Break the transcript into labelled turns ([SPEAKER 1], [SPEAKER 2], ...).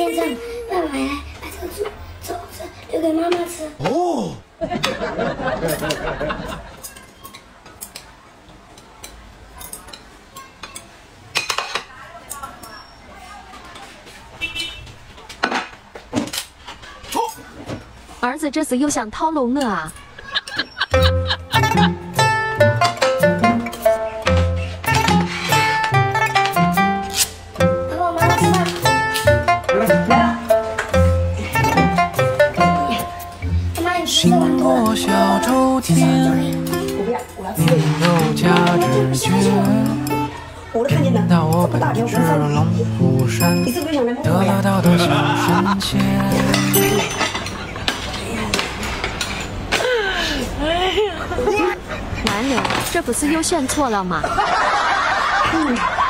[SPEAKER 1] 天中午爸爸回来把这个肘子留给妈妈吃。哦。
[SPEAKER 2] 儿子这次又想掏笼我啊！
[SPEAKER 3] 心若小周天，宁有价值绝。道我本是龙虎山，得道的小神仙。
[SPEAKER 2] 完了，这不是又选错了吗？